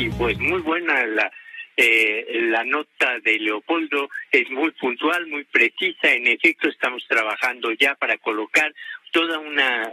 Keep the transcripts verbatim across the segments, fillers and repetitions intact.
y pues muy buena la eh, la nota de Leopoldo, es muy puntual, muy precisa. En efecto, estamos trabajando ya para colocar toda una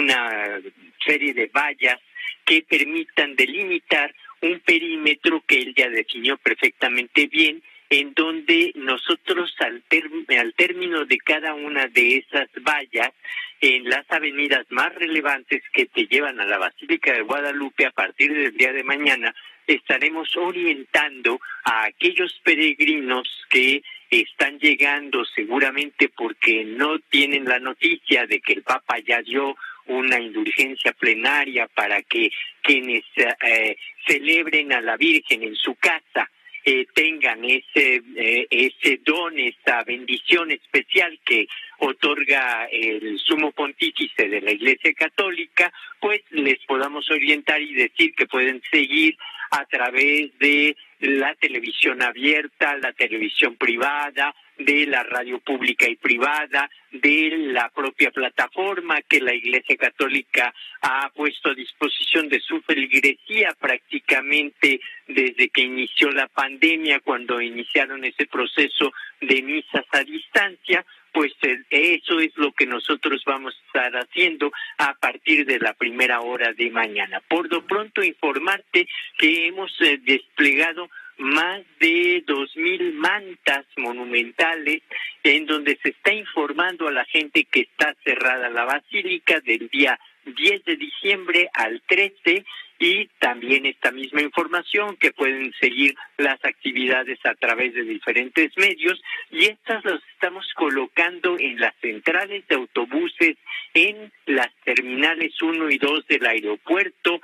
una serie de vallas que permitan delimitar un perímetro que él ya definió perfectamente bien, en donde nosotros al, ter- al término de cada una de esas vallas, en las avenidas más relevantes que te llevan a la Basílica de Guadalupe, a partir del día de mañana, estaremos orientando a aquellos peregrinos que están llegando seguramente porque no tienen la noticia de que el Papa ya dio una indulgencia plenaria para que quienes eh, celebren a la Virgen en su casa eh, tengan ese eh, ese don, esa bendición especial que otorga el Sumo Pontífice de la Iglesia Católica, pues les podamos orientar y decir que pueden seguir a través de la televisión abierta, la televisión privada, de la radio pública y privada, de la propia plataforma que la Iglesia Católica ha puesto a disposición de su feligresía prácticamente desde que inició la pandemia, cuando iniciaron ese proceso de misas a distancia. Pues eso es lo que nosotros vamos a estar haciendo a partir de la primera hora de mañana. Por lo pronto, informarte que hemos eh, desplegado más de dos mil mantas monumentales en donde se está informando a la gente que está cerrada la basílica del día diez de diciembre al trece, y también esta misma información que pueden seguir las actividades a través de diferentes medios, y estas las estamos colocando en las centrales de autobuses, en las terminales uno y dos del aeropuerto,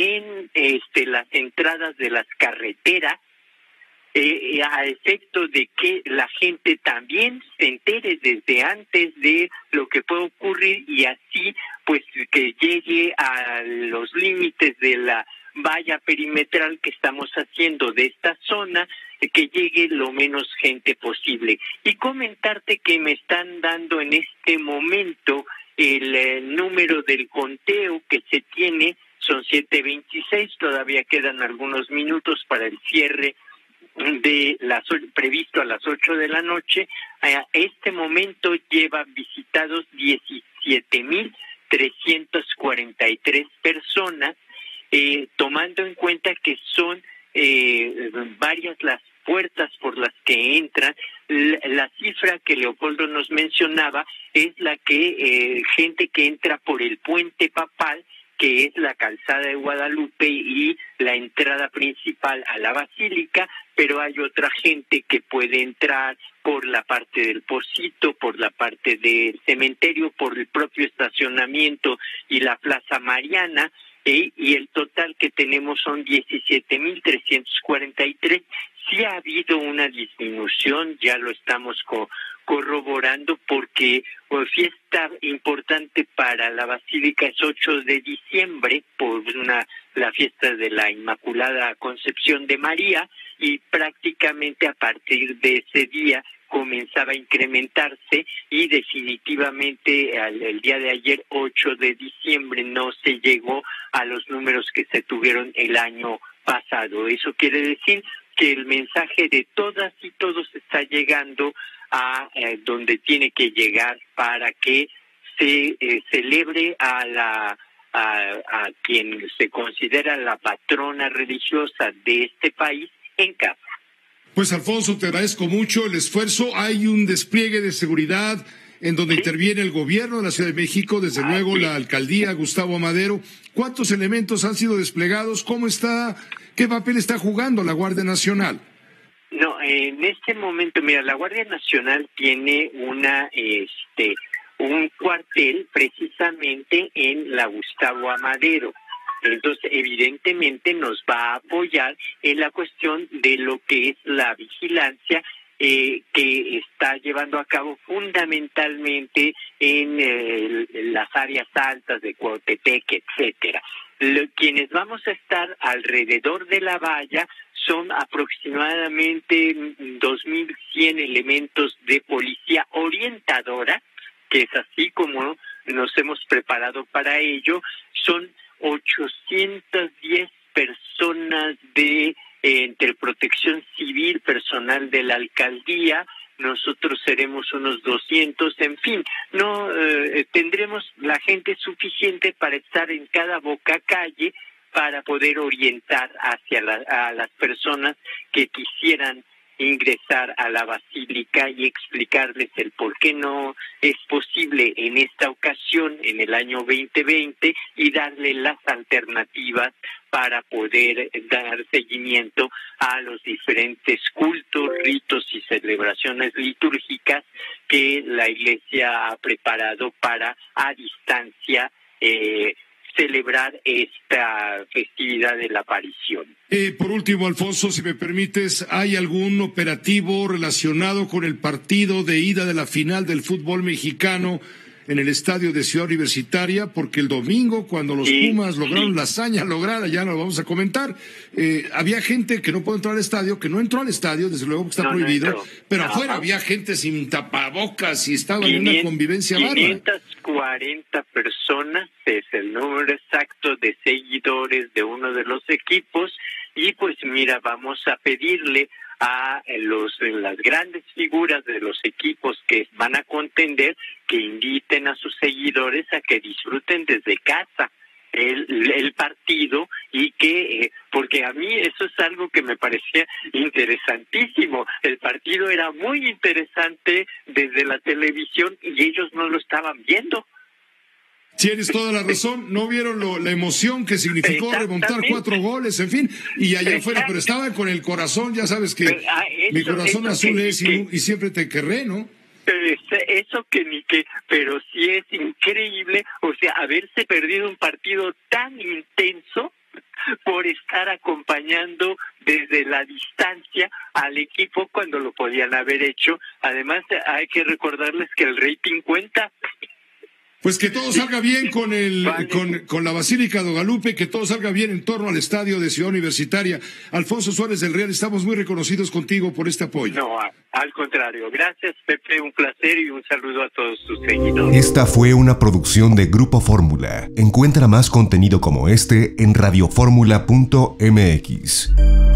en este las entradas de las carreteras, Eh, a efecto de que la gente también se entere desde antes de lo que puede ocurrir, y así pues que llegue a los límites de la valla perimetral que estamos haciendo de esta zona, que llegue lo menos gente posible. Y comentarte que me están dando en este momento el, el número del conteo que se tiene, son siete veintiséis, todavía quedan algunos minutos para el cierre de las previsto a las ocho de la noche. A este momento lleva visitados diecisiete mil trescientas cuarenta y tres personas, eh, tomando en cuenta que son eh, varias las puertas por las que entran. La, la cifra que Leopoldo nos mencionaba es la que eh, gente que entra por el puente papal, que es la calzada de Guadalupe y la entrada principal a la basílica, pero hay otra gente que puede entrar por la parte del Pocito, por la parte del cementerio, por el propio estacionamiento y la Plaza Mariana, eh, y el total que tenemos son diecisiete mil trescientos cuarenta y tres. Sí ha habido una disminución, ya lo estamos co- corroborando, porque pues, fiesta importante para la Basílica es ocho de diciembre, por una la fiesta de la Inmaculada Concepción de María, y prácticamente a partir de ese día comenzaba a incrementarse, y definitivamente al, el día de ayer, ocho de diciembre, no se llegó a los números que se tuvieron el año pasado. Eso quiere decir que el mensaje de todas y todos está llegando a eh, donde tiene que llegar para que se eh, celebre a la a, a quien se considera la patrona religiosa de este país en casa. Pues Alfonso, te agradezco mucho el esfuerzo. Hay un despliegue de seguridad en donde ¿sí? interviene el gobierno de la Ciudad de México, desde ah, luego sí. la alcaldía Gustavo Madero. ¿Cuántos elementos han sido desplegados? ¿Cómo está? ¿Qué papel está jugando la Guardia Nacional? No, en este momento, mira, la Guardia Nacional tiene una, este, un cuartel precisamente en la Gustavo Amadero. Entonces, evidentemente nos va a apoyar en la cuestión de lo que es la vigilancia eh, que está llevando a cabo fundamentalmente en eh, las áreas altas de Cuautepec, etcétera. Lo, quienes vamos a estar alrededor de la valla son aproximadamente dos mil cien elementos de policía orientadora, que es así como nos hemos preparado para ello. Son ochocientas diez personas de eh, entre protección civil, personal de la alcaldía. Nosotros seremos unos doscientos, en fin, no eh, tendremos la gente suficiente para estar en cada boca calle para poder orientar hacia la, a las personas que quisieran ingresar a la basílica y explicarles el por qué no es posible en esta ocasión, en el año veinte veinte, y darle las alternativas para poder dar seguimiento a los diferentes cultos, ritos y celebraciones litúrgicas que la Iglesia ha preparado para, a distancia, eh, celebrar esta festividad de la aparición. Eh, por último, Alfonso, si me permites, ¿hay algún operativo relacionado con el partido de ida de la final del fútbol mexicano en el estadio de Ciudad Universitaria? Porque el domingo, cuando los sí, Pumas lograron sí. la hazaña lograda, ya lo vamos a comentar, eh, había gente que no pudo entrar al estadio, que no entró al estadio, desde luego que está no, prohibido, no pero no. afuera había gente sin tapabocas y estaban en una convivencia bárbara. quinientas cuarenta personas es el número exacto de seguidores de uno de los equipos, y pues mira, vamos a pedirle a los las grandes figuras de los equipos que van a contender que inviten a sus seguidores a que disfruten desde casa el, el partido, y que eh, porque a mí eso es algo que me parecía interesantísimo. El partido era muy interesante desde la televisión y ellos no lo estaban viendo. Tienes toda la razón, no vieron lo, la emoción que significó remontar cuatro goles, en fin, y allá afuera, pero estaban con el corazón, ya sabes que pero, ah, eso, mi corazón azul que, es que, y, y siempre te querré, ¿no? Eso que ni que, pero sí es increíble, o sea, haberse perdido un partido tan intenso por estar acompañando desde la distancia al equipo cuando lo podían haber hecho. Además, hay que recordarles que el rating cuenta. Pues que todo salga bien con el vale. con, con la Basílica de Guadalupe, que todo salga bien en torno al estadio de Ciudad Universitaria. Alfonso Suárez del Real, estamos muy reconocidos contigo por este apoyo. No, al contrario. Gracias, Pepe, un placer y un saludo a todos sus seguidores. Esta fue una producción de Grupo Fórmula. Encuentra más contenido como este en radioformula punto m x.